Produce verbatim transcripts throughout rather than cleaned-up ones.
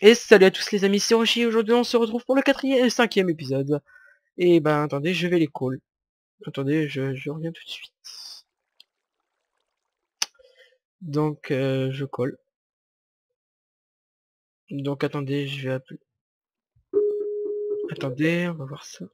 Et salut à tous les amis, c'est Roshi. Aujourd'hui on se retrouve pour le quatrième et cinquième épisode. Et ben attendez, je vais les call. Attendez, je, je reviens tout de suite. Donc euh, je call. Donc attendez, je vais appeler. Attendez, on va voir ça.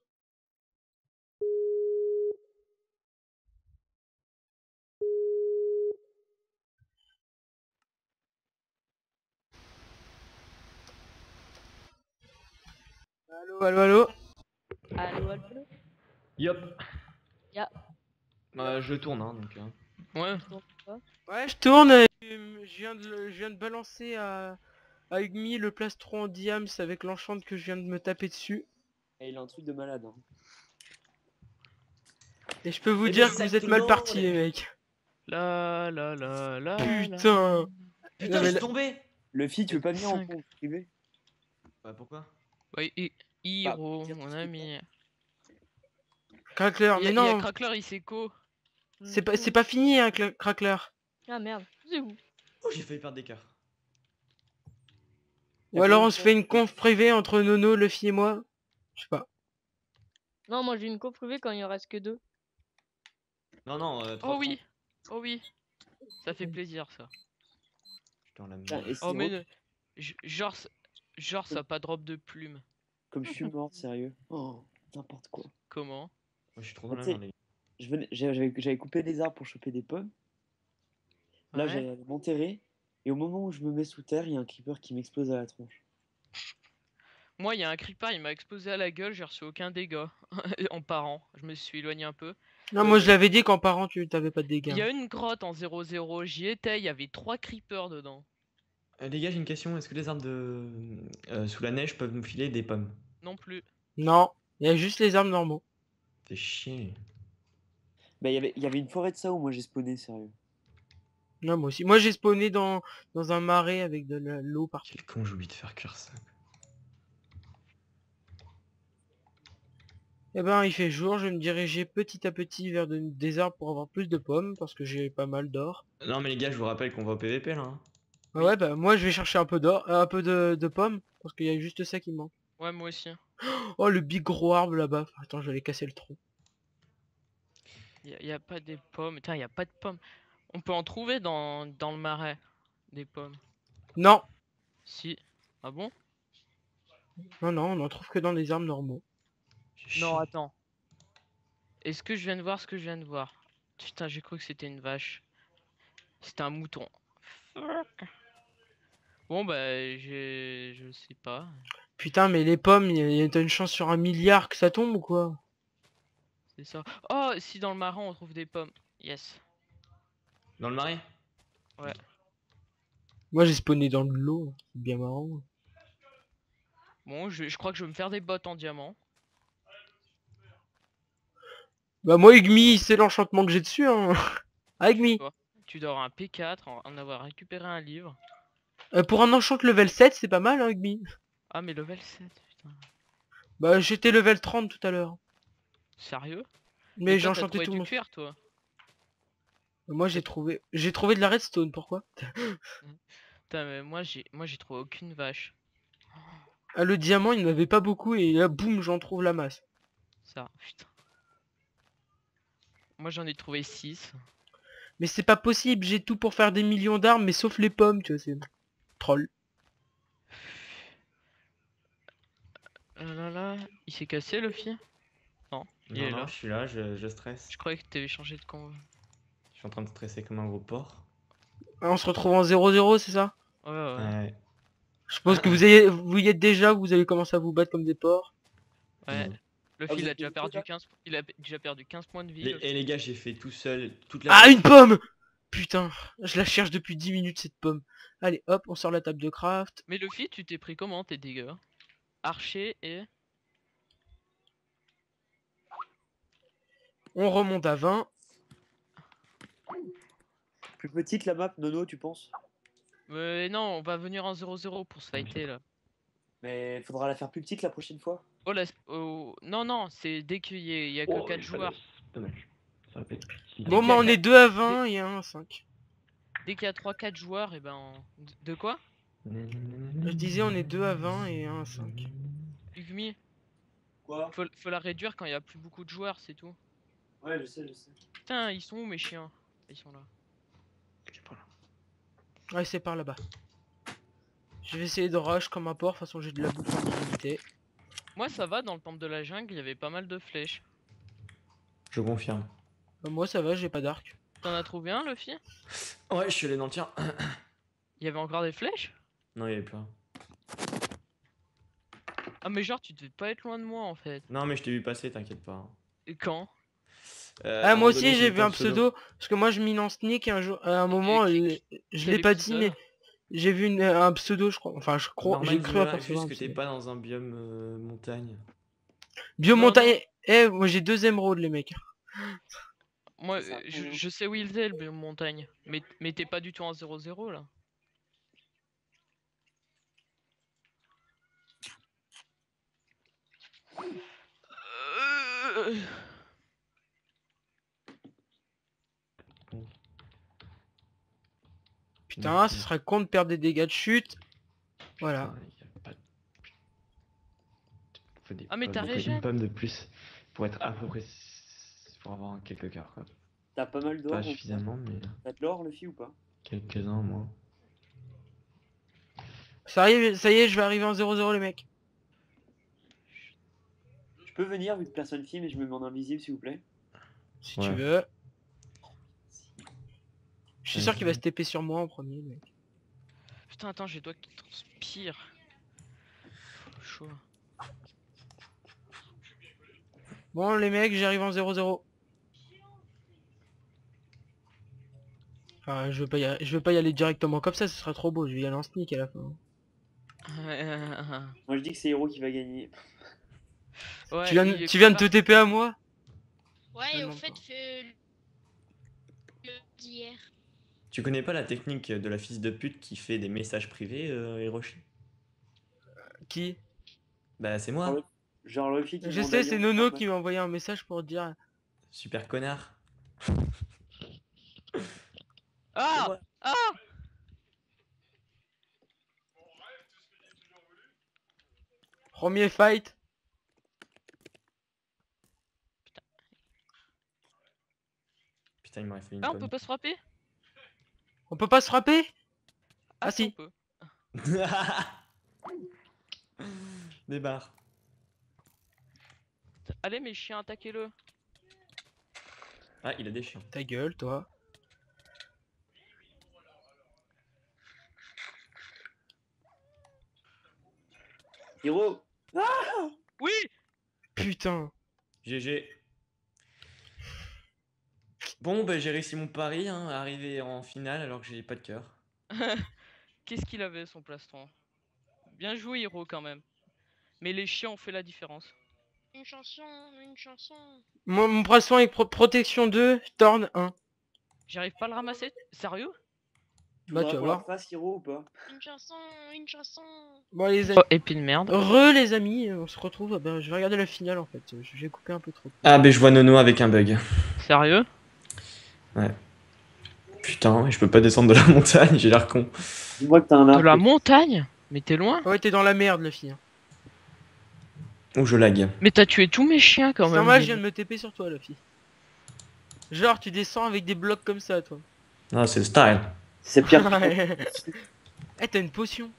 Allô, allô, allô. Allô, allô. Yop. Ya. Bah, je tourne, hein, donc. Hein. Ouais. Ouais, je tourne. Et, euh, je viens de, le- je viens de balancer à, à Ugmi le plastron en diams avec l'enchant que je viens de me taper dessus. Et il a un truc de malade. Hein. Et je peux vous Et dire ben, que sac vous êtes tout le mal monde. partis les mecs. La la la la. Putain. Putain, Non, mais je suis là- tombé. Luffy, tu veux pas venir en Cinq. compte privé? Ouais, pourquoi? Ouais, et Hiro, mon ami. Crackler, Il y, mais a- y a non. Crackler, il sait quoi? C'est pas, c'est pas fini hein, Cla- Crackler. Ah merde, c'est où? Oh, j'ai failli perdre des cartes. Ou alors on se fait une conf privée entre Nono, Luffy et moi. Je sais pas. Non, moi j'ai une co privée quand il en reste que deux. Non, non, euh, Oh oui, oh oui, ça fait plaisir ça. Putain, la Putain, merde. et Oh c'est mais vrai, ne- j- genre, ça- genre ça a pas drop de plume. comme je suis mort, sérieux. Oh, n'importe quoi. Comment? Moi, je suis trop dans Bah, la tu sais, merde, les gars. je venais- J'avais j'avais coupé des arbres pour choper des pommes. Là, Ouais. j'allais m'enterrer. Et au moment où je me mets sous terre, il y a un creeper qui m'explose à la tronche. Moi, il y a un creeper, il m'a explosé à la gueule, j'ai reçu aucun dégât en parant. Je me suis éloigné un peu. Non, moi je l'avais dit qu'en parent tu t'avais pas de Il dégâts. y a une grotte en zéro zéro, j'y étais, il y avait trois creepers dedans. Euh, les gars, j'ai une question. Est-ce que les arbres de. euh, sous la neige peuvent nous filer des pommes? Non plus. Non, il y a juste les armes normaux. Fais chier. Bah, il y avait, il y avait une forêt de ça où moi j'ai spawné, sérieux. Non, moi aussi. Moi j'ai spawné dans, dans un marais avec de la- l'eau partout. Quel con, j'ai oublié de faire cuire ça. Eh ben il fait jour, je vais me diriger petit à petit vers de- des arbres pour avoir plus de pommes parce que j'ai pas mal d'or. Non, mais les gars, je vous rappelle qu'on va au P V P là. Hein. Ah ouais bah moi je vais chercher un peu d'or, euh, un peu de, de pommes parce qu'il y a juste ça qui me manque. Ouais, moi aussi. Oh le big gros arbre là-bas. Attends, je vais aller casser le tronc. Il y, a- y a pas des pommes. Putain, il y a pas de pommes. On peut en trouver dans, dans le marais, des pommes. Non, Si. Ah bon? non, non, on en trouve que dans les arbres normaux. J'ai Non, chier. attends. Est-ce que je viens de voir ce que je viens de voir? Putain, j'ai cru que c'était une vache. C'était un mouton. Fuck. Bon bah, je... je sais pas. Putain mais les pommes, il y a t'as une chance sur un milliard que ça tombe ou quoi? C'est ça. Oh, si dans le marais on trouve des pommes. Yes. Dans le marais? Ouais. Moi j'ai spawné dans de l'eau, c'est bien marrant. Bon, je, je crois que je vais me faire des bottes en diamant. Bah moi Ugmi, c'est l'enchantement que j'ai dessus hein. Ah Ugmi. Toi, tu dois avoir un P quatre, en, en avoir récupéré un livre. Euh, pour un enchant level sept, c'est pas mal hein Ugmi. Ah, mais level sept, putain. Bah j'étais level trente tout à l'heure. Sérieux? Mais Et j'ai toi, t'as enchanté trouvé tout du mon... cuir, toi? Moi j'ai trouvé... J'ai trouvé de la redstone, pourquoi? Putain, mais moi j'ai moi j'ai trouvé aucune vache. Ah le diamant il n'y en avait pas beaucoup et là boum j'en trouve la masse. Ça, putain. Moi j'en ai trouvé six. Mais c'est pas possible, j'ai tout pour faire des millions d'armes mais sauf les pommes, tu vois, c'est... Troll. Oh là là, il s'est cassé le fil? Non, il Non, est non, là. je suis là, je, je stresse. Je croyais que t'avais changé de con. Je suis en train de stresser comme un gros porc. Ah, on se retrouve en zéro zéro, c'est ça? Ouais, ouais. Ouais. Je pense que vous, ayez... vous y êtes déjà, vous allez commencer à vous battre comme des porcs. Ouais. Non. Le Ah, vous fil a êtes déjà tous perdu là quinze. Il a déjà perdu quinze points de vie. Les- le et fil. les gars, j'ai fait tout seul toute la. Ah une pomme! Putain, je la cherche depuis dix minutes cette pomme. Allez hop, on sort la table de craft. Mais le fil, tu t'es pris comment tes dégâts? Archer et. On remonte à vingt. Plus petite la map, Nono, tu penses? Mais non, on va venir en zéro zéro pour se fighter là. Mais faudra la faire plus petite la prochaine fois. Oh là, oh... non, non, c'est dès qu'il y, a- il y a que Oh, quatre il fallait- joueurs. Dommage. Ça aurait pu être petit. Bon qu'il y bah a on est quatre- deux à vingt et un à cinq. Dès qu'il y a trois quatre joueurs, et ben. on- De quoi? Je disais on est deux à vingt et un à cinq. Ugmi, Quoi? faut, faut la réduire quand il y a plus beaucoup de joueurs, c'est tout. Ouais, je sais, je sais. Putain, ils sont où mes chiens? Ils sont là. Ouais, c'est par là-bas. Je vais essayer de rush comme un porc, de toute façon j'ai de la bouffe en illimité. Moi ça va, dans le temple de la jungle, il y avait pas mal de flèches. Je confirme. Bah, moi ça va, j'ai pas d'arc. T'en as trouvé un, Luffy? Ouais, je suis allé dans le tien. Il y avait encore des flèches? Non, il y avait plus un. Ah mais genre tu devais pas être loin de moi en fait. Non, mais je t'ai vu passer, t'inquiète pas. Et quand? Euh, Ah à un moi moment donné, aussi j'ai j'ai vu mis un pseudo, parce que moi je mine en sneak et un jour, à un moment, quel- le- je quel l'ai pas dit épisode? mais j'ai vu une- un pseudo je crois, enfin je crois, Norman, j'ai cru dis-moi apercevoir juste un que t'es pseudo. pas dans un biome euh, montagne. Biomontagne, eh moi j'ai deux émeraudes les mecs. Moi Ça, euh, je, rien. je sais où il est le biome montagne. Mais, mais t'es pas du tout en zéro zéro là. Euh, Putain, ce serait con de perdre des dégâts de chute. Voilà. Putain, y a pas de- Faut des Ah, mais pommes, t'as donc une régène. pomme de plus pour être à peu près s- pour avoir quelques cœurs quoi. T'as pas mal d'or Pas ou pas? suffisamment mais T'as de l'or, Luffy, ou pas? quelques-uns moi. Ça arrive, ça y est, je vais arriver en zéro zéro les mecs. Je peux venir vu que personne filme et je me mets en invisible, s'il vous plaît? Si Ouais. tu veux. Je suis sûr qu'il va se T P sur moi en premier mec. Putain, attends, j'ai les doigts qui transpirent. Chaud. Bon les mecs, j'arrive en zéro zéro. Enfin, je veux pas y aller, je veux pas y aller directement comme ça, ce serait trop beau, je vais y aller en sneak à la fin. Moi, je dis que c'est Hero qui va gagner. Ouais, tu viens, il de- est tu viens de te parti. T P à moi? Ouais, et au Tellement fait, pas. euh, le d'hier. Tu connais pas la technique de la fille de pute qui fait des messages privés, euh, Hiroshi? Qui? Bah c'est Genre, moi, le- genre Luffy qui Je demande sais, à c'est Yang Nono de qui m'a envoyé un message pour dire... super connard. Ah Ouais. Ah Premier fight. Putain, il m'aurait fallu une Ah, on pomme. peut pas se frapper? On peut pas se frapper? Ah, si, si. on peut. Des barres. Allez, mes chiens, attaquez-le. Ah, il a des chiens. Ta gueule, toi. Hero! Oui. Putain. G G. Bon, bah j'ai réussi mon pari, hein, à arriver en finale alors que j'ai pas de cœur. Qu'est-ce qu'il avait, son plastron? Bien joué, héros, quand même. Mais les chiens ont fait la différence. Une chanson, une chanson. Mon, mon poisson avec pro- protection deux, Torn un. J'arrive pas à le ramasser? Sérieux? Bah tu vas qu'on voir. leur fasse Hero ou pas? Une chanson, une chanson. Bon les amis. Oh, épée de merde. Re les amis, on se retrouve. Bah, je vais regarder la finale en fait. Je vais couper un peu trop. Ah, bah je vois Nono avec un bug. Sérieux? Putain, je peux pas descendre de la montagne, j'ai l'air con. Dis-moi que t'as un De arc. la montagne? Mais t'es loin? Ouais, t'es dans la merde la fille. Ou je lag. Mais t'as tué tous mes chiens quand C'est même. normal, je viens de me T P sur toi la fille. Genre tu descends avec des blocs comme ça toi. Non, c'est le style. C'est pire. Eh t'as une potion.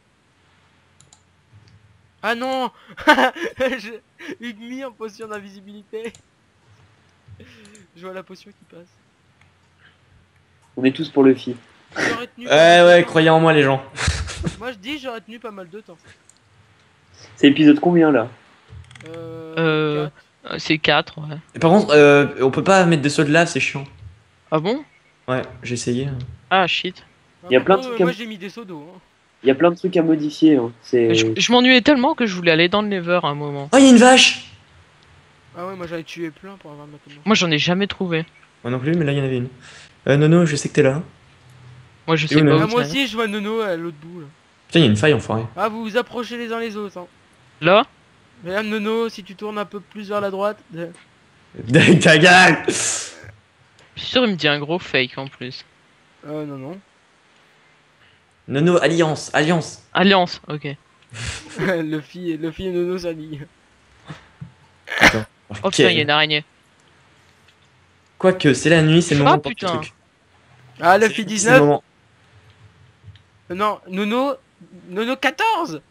Ah non. Je... Ugmi en potion d'invisibilité. Je vois la potion qui passe. On est tous pour Luffy. J'aurais tenu pas Ouais, mal de ouais, temps. croyez en moi les gens. Moi je dis j'aurais tenu pas mal de temps. C'est épisode combien là? Euh... Euh, quatre. Euh, C'est quatre, ouais. Et par contre, euh, on peut pas mettre des sauts de lave, c'est chiant. Ah bon? Ouais, j'ai essayé. Ah shit. Il y a Par plein de contre, trucs Moi à- j'ai mis des seaux d'eau. Hein. Il y a plein de trucs à modifier. Hein. C'est. Je, je m'ennuyais tellement que je voulais aller dans le Never à un moment. Oh, il y a une vache! Ah ouais, moi j'avais tué plein pour avoir ma commande. Moi j'en ai jamais trouvé. Moi non plus, mais là il y en avait une. Euh, Nono, je sais que t'es là. Moi je Et sais où, pas Nono Ah, où moi c'est. aussi je vois Nono à l'autre bout là. Putain, il y a une faille, enfoiré. Ah vous vous approchez les uns les autres. Hein. Là? Mais là Nono, si tu tournes un peu plus vers la droite. euh, Avec ta gueule! Je suis sûr il me dit un gros fake en plus. Euh non non. Nono, alliance, alliance. Alliance, ok. Luffy, Luffy et Nono s'allient. Attends. Oh putain, il y a une araignée. Quoique, c'est la nuit, c'est le Ah, moment pour putain. le truc. Ah, C'est- Luffy c'est le dix-neuf. moment. Non, Nono, Nono quatorze.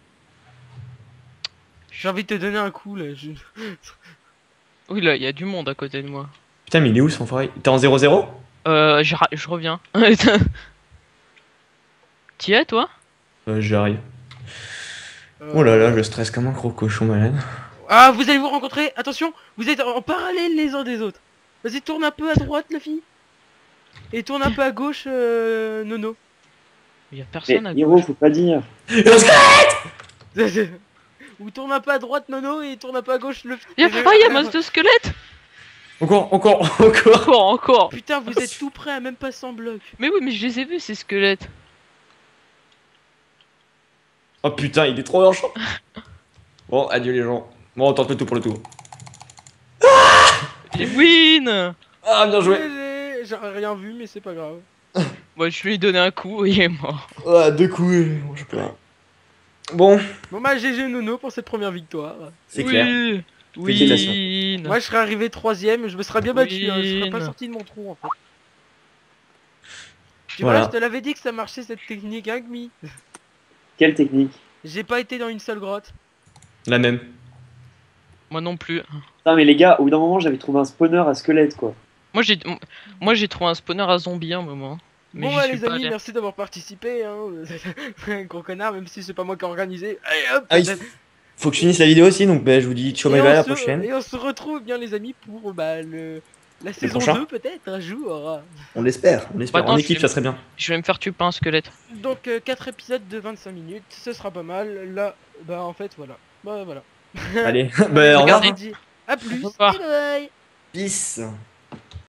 J'ai envie de te donner un coup là. je- Oui, là, il y a du monde à côté de moi. Putain, mais il est où son forêt? T'es en zéro zéro? Euh, je, ra- je reviens. T'y es, toi? Euh, j'arrive. Euh, Oh là là, je stresse comme un gros cochon malade. Ah, vous allez vous rencontrer. Attention, vous êtes en parallèle les uns des autres. Vas-y, tourne un peu à droite, Luffy. Et tourne un peu à gauche, euh, Nono. Il y a Mais personne à Hiro, gauche. faut pas dire. Ou tourne un peu à droite, Nono, et tourne un peu à gauche, Luffy. Il y a... Oh, il y a masse de squelettes. Encore, encore, encore. Encore, encore. Putain, vous êtes tout près, à même pas cent blocs. Mais oui, mais je les ai vus, ces squelettes. Oh putain, il est trop méchant. Bon, adieu les gens. Bon, on tente le tout pour le tout. Les win. Ah, bien joué. J'ai- J'aurais rien vu, mais c'est pas grave. Moi, je lui ai donné un coup et il est mort. Ah, deux coups, et bon, je peux rien. Bon, Bon bah G G Nono pour cette première victoire. c'est oui. clair. Oui. Félicitations. Moi je serais arrivé troisième, je me serais bien battu, hein, je serais pas Win. sorti de mon trou en fait. Tu Voilà. vois, je te l'avais dit que ça marchait cette technique, hein, Gmi. Quelle technique? J'ai pas été dans une seule grotte. La même. Moi non plus. Putain, mais les gars, au bout d'un moment, j'avais trouvé un spawner à squelette, quoi. Moi, j'ai moi j'ai trouvé un spawner à zombie un moment. Mais Bon j'y bah suis les pas amis, allé. merci d'avoir participé, hein. Gros connard, même si c'est pas moi qui ai organisé. Allez hop, Ah, il peut-être. faut que je finisse la vidéo aussi, donc bah, je vous dis ciao Et bye on bye à la se- prochaine. Et on se retrouve bien les amis pour bah, le... la saison prochain. deux peut-être un jour. On l'espère, on l'espère. Attends, En je équipe, vais- ça serait bien. Je vais me faire tuer par un squelette. Donc quatre épisodes de vingt-cinq minutes, ce sera pas mal. Là, bah en fait voilà. Bah voilà. Allez, Allez, bah, au revoir. regardez. on se dit à plus. Au revoir. Bye bye. Peace.